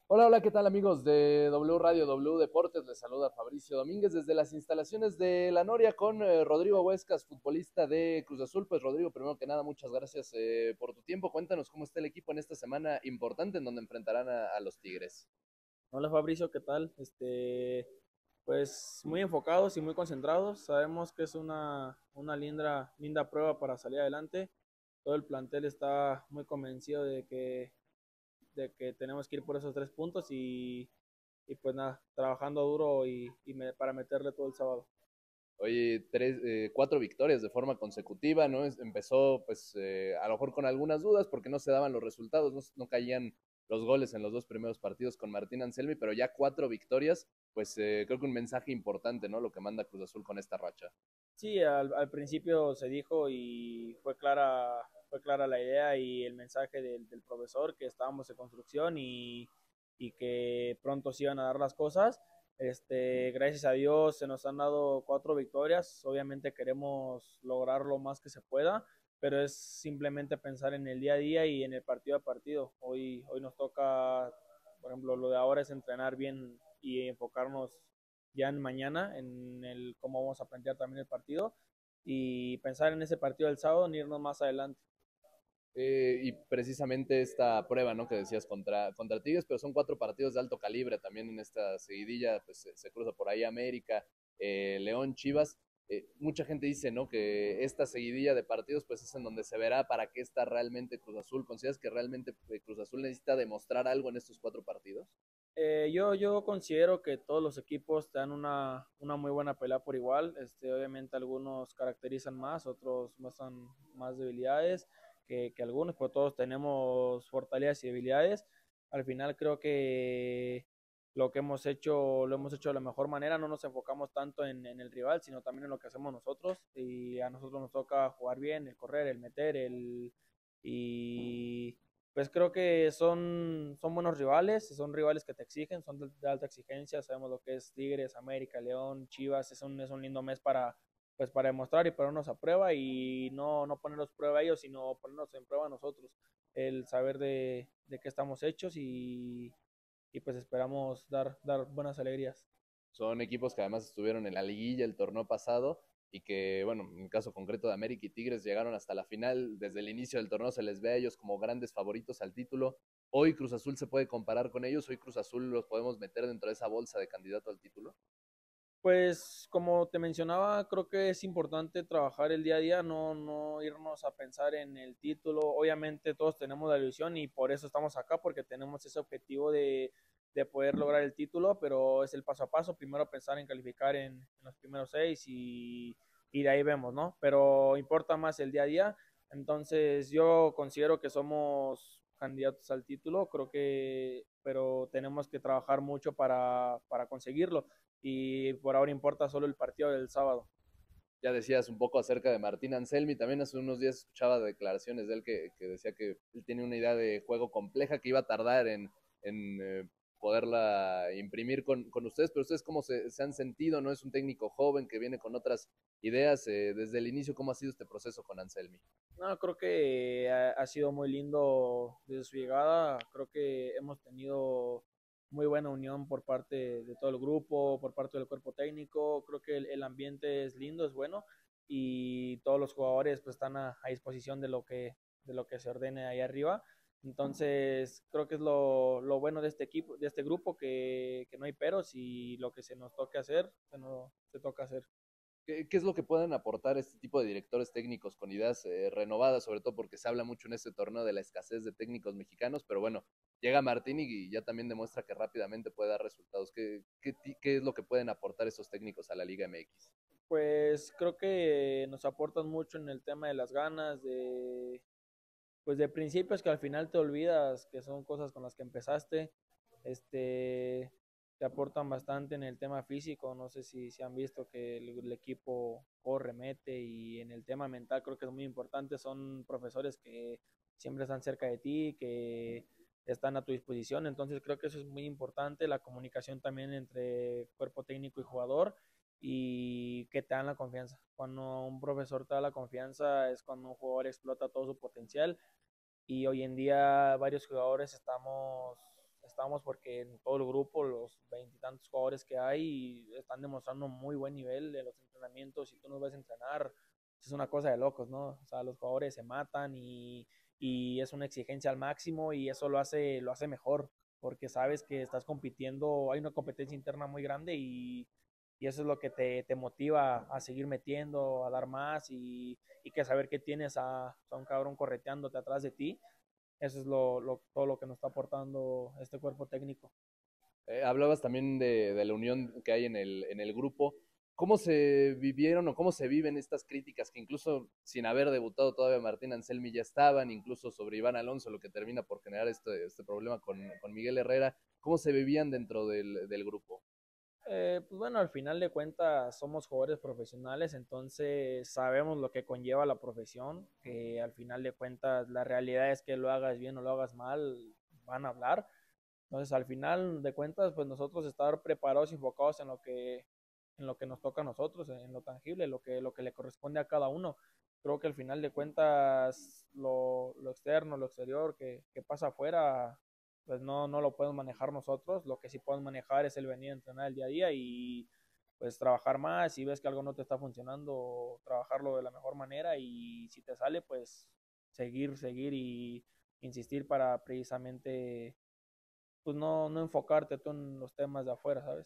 Hola, hola, ¿qué tal amigos de W Radio, W Deportes? Les saluda Fabricio Domínguez desde las instalaciones de La Noria con Rodrigo Huescas, futbolista de Cruz Azul. Pues Rodrigo, primero que nada, muchas gracias por tu tiempo. Cuéntanos cómo está el equipo en esta semana importante en donde enfrentarán a los Tigres. Hola Fabricio, ¿qué tal? Pues muy enfocados y muy concentrados. Sabemos que es una linda prueba para salir adelante. Todo el plantel está muy convencido de que tenemos que ir por esos 3 puntos y pues nada, trabajando duro para meterle todo el sábado. Oye, cuatro victorias de forma consecutiva, ¿no? Empezó, pues, a lo mejor con algunas dudas porque no se daban los resultados, no caían los goles en los dos primeros partidos con Martín Anselmi, pero ya cuatro victorias, pues creo que un mensaje importante, ¿no? Lo que manda Cruz Azul con esta racha. Sí, al principio se dijo y fue clara la idea y el mensaje del profesor que estábamos en construcción y que pronto se iban a dar las cosas. Gracias a Dios se nos han dado 4 victorias. Obviamente queremos lograr lo más que se pueda, pero es simplemente pensar en el día a día y en el partido a partido. Hoy nos toca, por ejemplo, lo de ahora es entrenar bien y enfocarnos ya en mañana, en el cómo vamos a plantear también el partido y pensar en ese partido del sábado ni irnos más adelante. Y precisamente esta prueba, ¿no? Que decías contra Tigres, pero son cuatro partidos de alto calibre también en esta seguidilla, pues se cruza por ahí América, León, Chivas. Mucha gente dice, ¿no? Que esta seguidilla de partidos, pues es en donde se verá para qué está realmente Cruz Azul. ¿Consideras que realmente Cruz Azul necesita demostrar algo en estos cuatro partidos? Yo considero que todos los equipos te dan una muy buena pelea por igual. Obviamente algunos caracterizan más, otros muestran más debilidades que algunos, pero todos tenemos fortalezas y debilidades. Al final creo que lo que hemos hecho, lo hemos hecho de la mejor manera. No nos enfocamos tanto en el rival, sino también en lo que hacemos nosotros. Y a nosotros nos toca jugar bien, el correr, el meter, y pues creo que son buenos rivales, son rivales que te exigen, son de alta exigencia, sabemos lo que es Tigres, América, León, Chivas, es un lindo mes pues para demostrar y ponernos a prueba y no ponernos a prueba a ellos, sino ponernos en prueba a nosotros, el saber de qué estamos hechos y pues esperamos dar buenas alegrías. Son equipos que además estuvieron en la liguilla el torneo pasado y que, bueno, en el caso concreto de América y Tigres llegaron hasta la final. Desde el inicio del torneo se les ve a ellos como grandes favoritos al título. Hoy Cruz Azul se puede comparar con ellos. Hoy Cruz Azul los podemos meter dentro de esa bolsa de candidato al título. Pues como te mencionaba, creo que es importante trabajar el día a día, no irnos a pensar en el título. Obviamente todos tenemos la ilusión y por eso estamos acá, porque tenemos ese objetivo de poder lograr el título, pero es el paso a paso. Primero pensar en calificar en los primeros 6 y de ahí vemos, ¿no? Pero importa más el día a día. Entonces yo considero que somos candidatos al título, creo que, pero tenemos que trabajar mucho para conseguirlo y por ahora importa solo el partido del sábado. Ya decías un poco acerca de Martín Anselmi. También hace unos días escuchaba declaraciones de él que decía que él tiene una idea de juego compleja que iba a tardar en poderla imprimir con ustedes. Pero ustedes, ¿cómo se han sentido? ¿No es un técnico joven que viene con otras ideas? Desde el inicio, ¿cómo ha sido este proceso con Anselmi? No, creo que ha sido muy lindo desde su llegada. Creo que hemos tenido muy buena unión por parte de todo el grupo, por parte del cuerpo técnico. Creo que el ambiente es lindo, es bueno y todos los jugadores pues están a disposición de lo que se ordene ahí arriba. Entonces, creo que es lo bueno de este equipo, de este grupo, que no hay peros y lo que se nos toque hacer, se toca hacer. ¿Qué es lo que pueden aportar este tipo de directores técnicos con ideas renovadas, sobre todo porque se habla mucho en este torneo de la escasez de técnicos mexicanos? Pero bueno, llega Martín y ya también demuestra que rápidamente puede dar resultados. ¿Qué es lo que pueden aportar esos técnicos a la Liga MX? Pues creo que nos aportan mucho en el tema de las ganas, pues de principios que al final te olvidas que son cosas con las que empezaste. Este, te aportan bastante en el tema físico. No sé si han visto que el equipo corre, mete, y en el tema mental creo que es muy importante. Son profesores que siempre están cerca de ti, que están a tu disposición. Entonces creo que eso es muy importante. La comunicación también entre cuerpo técnico y jugador y que te dan la confianza. Cuando un profesor te da la confianza es cuando un jugador explota todo su potencial y hoy en día varios jugadores estamos porque en todo el grupo, los veintitantos jugadores que hay, están demostrando muy buen nivel de los entrenamientos. Si tú nos ves entrenar, es una cosa de locos, ¿no? O sea, los jugadores se matan y es una exigencia al máximo y eso lo hace mejor, porque sabes que estás compitiendo, hay una competencia interna muy grande y eso es lo que te motiva a seguir metiendo, a dar más y que saber que tienes a un cabrón correteándote atrás de ti. Eso es todo lo que nos está aportando este cuerpo técnico. Hablabas también de la unión que hay en el grupo. ¿Cómo se vivieron o cómo se viven estas críticas que incluso sin haber debutado todavía Martín Anselmi ya estaban, incluso sobre Iván Alonso, lo que termina por generar este problema con Miguel Herrera? ¿Cómo se vivían dentro del grupo? Pues bueno, al final de cuentas somos jugadores profesionales, entonces sabemos lo que conlleva la profesión, que al final de cuentas la realidad es que lo hagas bien o lo hagas mal, van a hablar. Entonces al final de cuentas, pues nosotros estar preparados y enfocados en lo que nos toca a nosotros, en lo tangible, lo que le corresponde a cada uno. Creo que al final de cuentas lo externo, lo exterior que pasa afuera, pues no lo podemos manejar nosotros. Lo que sí podemos manejar es el venir a entrenar el día a día y pues trabajar más. Si ves que algo no te está funcionando, trabajarlo de la mejor manera y si te sale, pues seguir y insistir para precisamente pues no enfocarte tú en los temas de afuera, ¿sabes?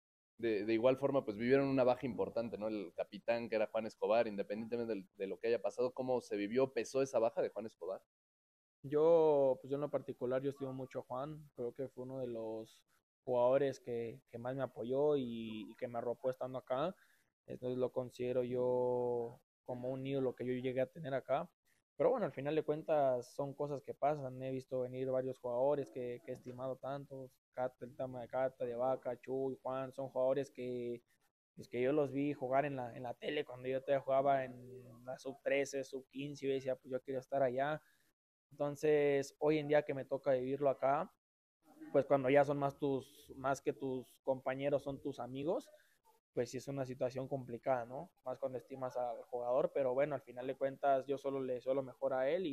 De igual forma, pues vivieron una baja importante, ¿no? El capitán, que era Juan Escobar, independientemente de lo que haya pasado, ¿cómo se vivió? ¿Pesó esa baja de Juan Escobar? Pues yo en lo particular, yo estimo mucho a Juan, creo que fue uno de los jugadores que más me apoyó y que me arropó estando acá, entonces lo considero yo como un ídolo que yo llegué a tener acá, pero bueno, al final de cuentas son cosas que pasan, he visto venir varios jugadores que he estimado tantos, Cata, el tema de Cata, de Vaca, Chuy, Juan, son jugadores pues que yo los vi jugar en la tele cuando yo todavía jugaba en la sub 13 sub 15 y yo decía, pues yo quiero estar allá. Entonces, hoy en día que me toca vivirlo acá, pues cuando ya son más que tus compañeros, son tus amigos, pues sí es una situación complicada, ¿no? Más cuando estimas al jugador, pero bueno, al final de cuentas yo solo le deseo lo mejor a él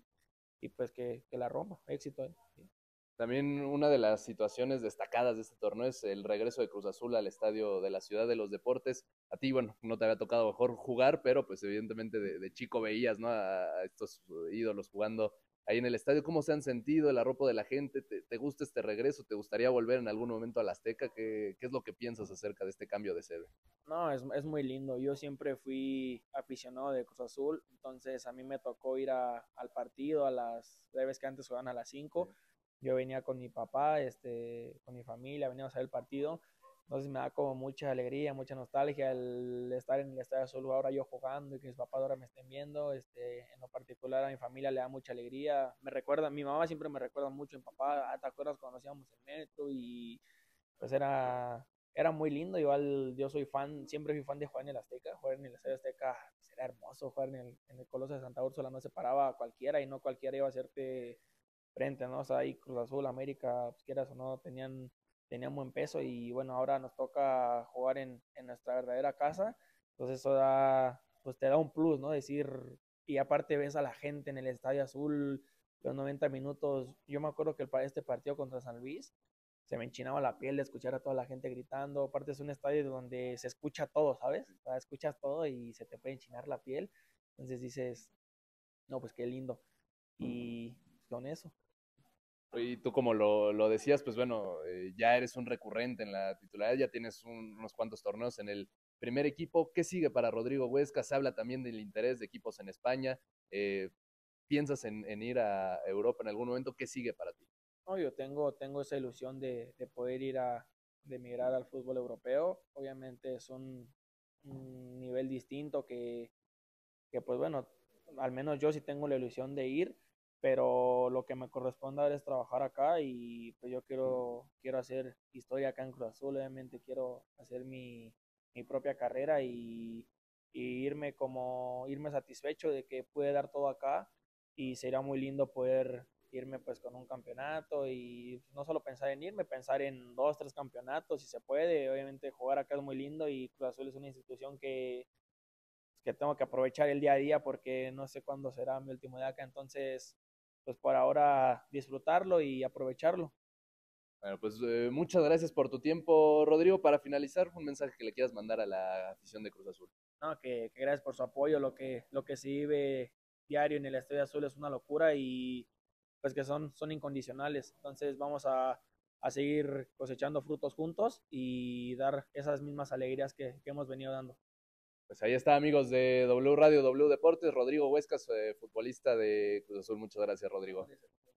y pues que la rompa, éxito. Sí. También una de las situaciones destacadas de este torneo es el regreso de Cruz Azul al estadio de la Ciudad de los Deportes. A ti, bueno, no te había tocado mejor jugar, pero pues evidentemente de chico veías, ¿no? A estos ídolos jugando ahí en el estadio. ¿Cómo se han sentido el arropo de la gente? ¿Te gusta este regreso? ¿Te gustaría volver en algún momento al Azteca? ¿Qué es lo que piensas acerca de este cambio de sede? No, es muy lindo. Yo siempre fui aficionado de Cruz Azul, entonces a mí me tocó ir al partido a las breves que antes jugaban a las 5. Yo venía con mi papá, con mi familia, veníamos a ver el partido. Entonces me da como mucha alegría, mucha nostalgia el estar en el Estadio Azul ahora yo jugando y que mis papás ahora me estén viendo. En lo particular a mi familia le da mucha alegría. Me recuerda, mi mamá siempre me recuerda mucho a mi papá. ¿Te acuerdas cuando hacíamos el metro? Y pues era muy lindo. Igual yo soy fan, siempre fui fan de jugar en el Azteca. Jugar en el Estadio Azteca pues, era hermoso. Jugar en el Coloso de Santa Úrsula no se paraba a cualquiera y no cualquiera iba a hacerte frente, ¿no? O sea, ahí Cruz Azul, América, pues, quieras o no, tenían buen peso y bueno, ahora nos toca jugar en nuestra verdadera casa. Entonces eso pues te da un plus, ¿no? Decir, y aparte ves a la gente en el Estadio Azul los 90 minutos. Yo me acuerdo que este partido contra San Luis se me enchinaba la piel de escuchar a toda la gente gritando. Aparte es un estadio donde se escucha todo, ¿sabes? O sea, escuchas todo y se te puede enchinar la piel. Entonces dices, no, pues qué lindo. Y con eso. Y tú como lo decías, pues bueno, ya eres un recurrente en la titularidad, ya tienes unos cuantos torneos en el primer equipo. ¿Qué sigue para Rodrigo Huesca? Se habla también del interés de equipos en España. ¿Piensas en ir a Europa en algún momento? ¿Qué sigue para ti? No, yo tengo esa ilusión de poder de emigrar al fútbol europeo. Obviamente es un nivel distinto que, pues bueno, al menos yo sí tengo la ilusión de ir, pero lo que me corresponde ahora es trabajar acá y pues yo quiero hacer historia acá en Cruz Azul. Obviamente quiero hacer mi propia carrera y irme satisfecho de que pude dar todo acá y sería muy lindo poder irme pues con un campeonato y no solo pensar en irme, pensar en dos, tres campeonatos si se puede. Obviamente jugar acá es muy lindo y Cruz Azul es una institución que tengo que aprovechar el día a día porque no sé cuándo será mi último día acá, entonces pues por ahora disfrutarlo y aprovecharlo. Bueno, pues muchas gracias por tu tiempo, Rodrigo. Para finalizar, un mensaje que le quieras mandar a la afición de Cruz Azul. No, que gracias por su apoyo, lo que se vive diario en el Estadio Azul es una locura y pues que son incondicionales. Entonces vamos a seguir cosechando frutos juntos y dar esas mismas alegrías que hemos venido dando. Pues ahí está, amigos de W Radio, W Deportes, Rodrigo Huescas, futbolista de Cruz Azul. Muchas gracias, Rodrigo.